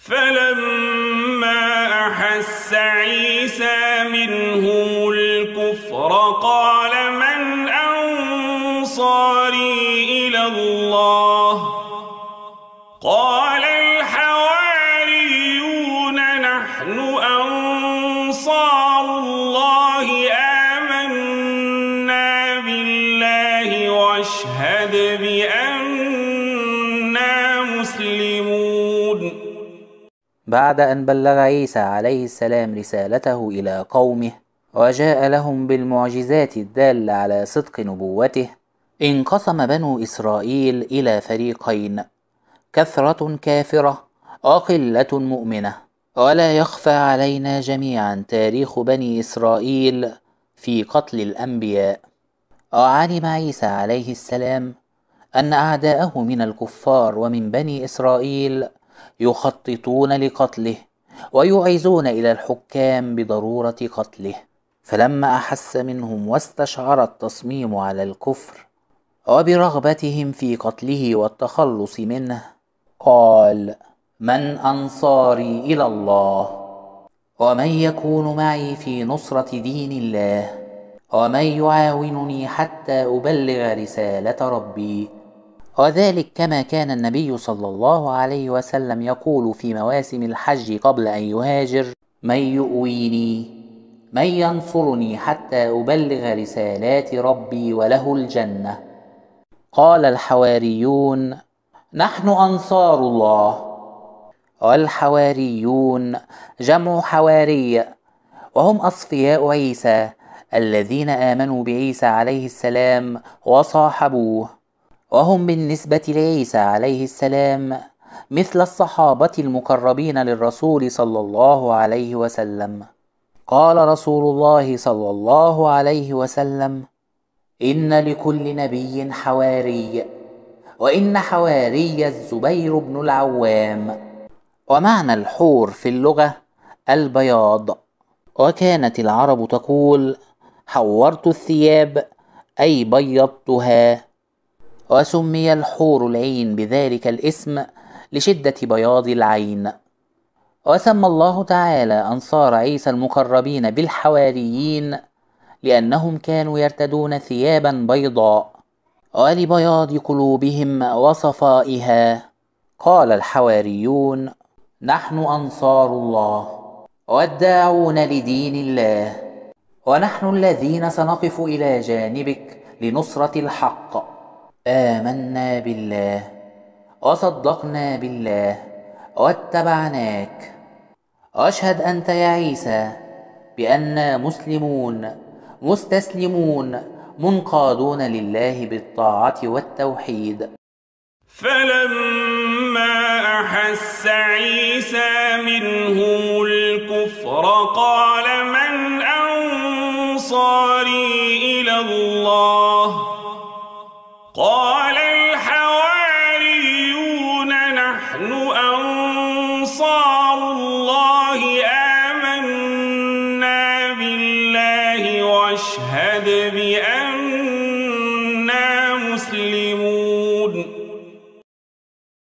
فلما أحس عيسى منهم الكفر قال من أنصاري إلى الله قال الحواريون نحن أنصار الله آمنا بالله واشهد بأننا مسلمون. بعد أن بلغ عيسى عليه السلام رسالته إلى قومه وجاء لهم بالمعجزات الدالة على صدق نبوته، انقسم بنو إسرائيل إلى فريقين، كثرة كافرة وقلة مؤمنة. ولا يخفى علينا جميعا تاريخ بني إسرائيل في قتل الأنبياء. وعلم عيسى عليه السلام أن أعداءه من الكفار ومن بني إسرائيل يخططون لقتله ويعيزون إلى الحكام بضرورة قتله، فلما أحس منهم واستشعر التصميم على الكفر وبرغبتهم في قتله والتخلص منه قال من أنصاري إلى الله ومن يكون معي في نصرة دين الله ومن يعاونني حتى أبلغ رسالة ربي. وذلك كما كان النبي صلى الله عليه وسلم يقول في مواسم الحج قبل أن يهاجر من يؤويني من ينصرني حتى أبلغ رسالات ربي وله الجنة. قال الحواريون نحن أنصار الله. والحواريون جمع حواري، وهم أصفياء عيسى الذين آمنوا بعيسى عليه السلام وصاحبوه، وهم بالنسبة لعيسى عليه السلام مثل الصحابة المقربين للرسول صلى الله عليه وسلم. قال رسول الله صلى الله عليه وسلم إن لكل نبي حواري، وإن حواري الزبير بن العوام. ومعنى الحور في اللغة البياض، وكانت العرب تقول حورت الثياب أي بيضتها، وسمي الحور العين بذلك الاسم لشدة بياض العين. وسمى الله تعالى أنصار عيسى المقربين بالحواريين لأنهم كانوا يرتدون ثيابا بيضاء ولبياض قلوبهم وصفائها. قال الحواريون نحن أنصار الله والداعون لدين الله، ونحن الذين سنقف إلى جانبك لنصرة الحق. آمنا بالله وصدقنا بالله واتبعناك. واشهد أنت يا عيسى بأننا مسلمون مستسلمون منقادون لله بالطاعة والتوحيد. فلما أحس عيسى منهم الكفر قال من أنصاري إلى الله قال